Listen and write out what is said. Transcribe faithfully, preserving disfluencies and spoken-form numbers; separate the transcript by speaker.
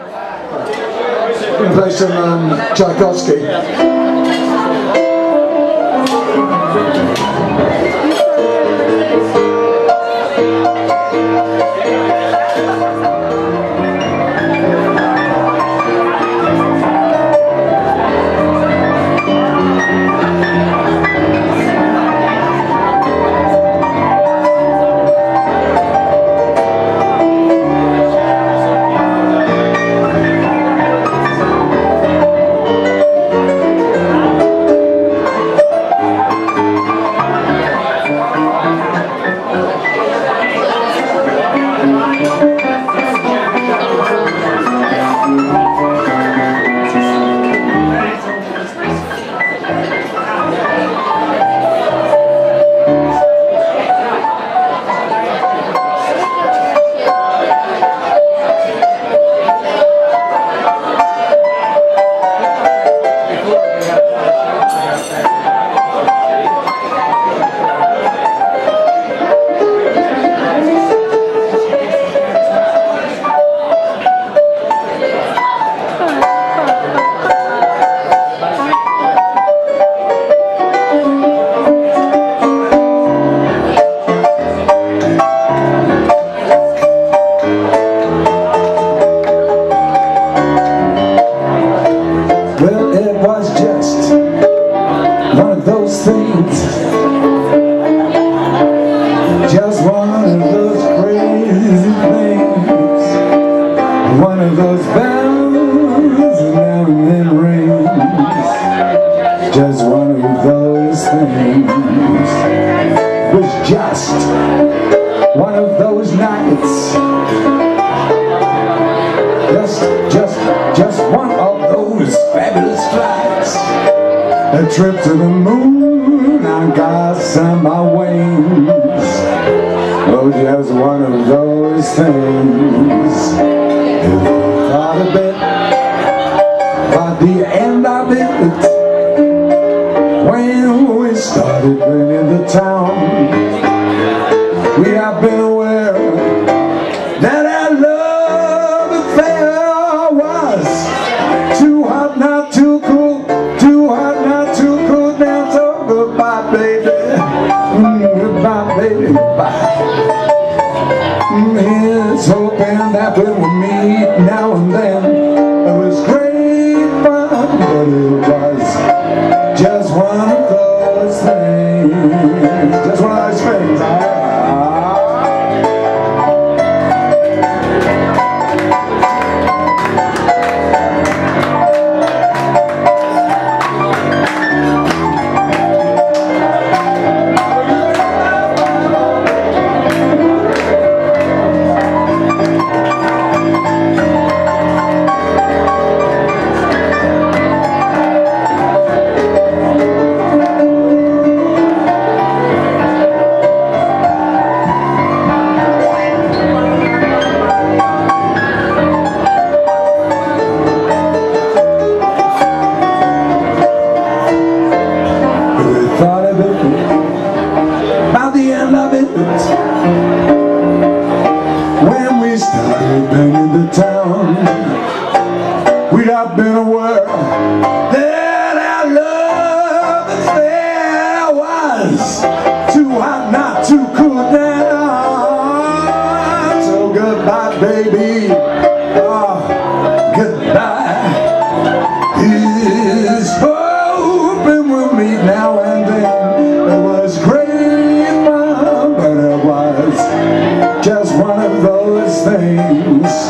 Speaker 1: We're going to play some um, Tchaikovsky.
Speaker 2: A trip to the moon, I got some my wings. Oh, just one of those things. If you thought a bit about the end of it, when we started bringing the town, we have been aware that our love affair was too hot not too cool, too hot not too cool. Now so goodbye, baby, mm, goodbye, baby, goodbye. Mm, here's hoping that we will meet now and then. It was great fun, but it was just one of those things, just one of those things. Ah. When we started banging the town, we'd have been aware that our love affair was too hot not too cool now. So goodbye, baby, oh, goodbye. Here's hoping we'll meet now and then. It was great, just one of those things.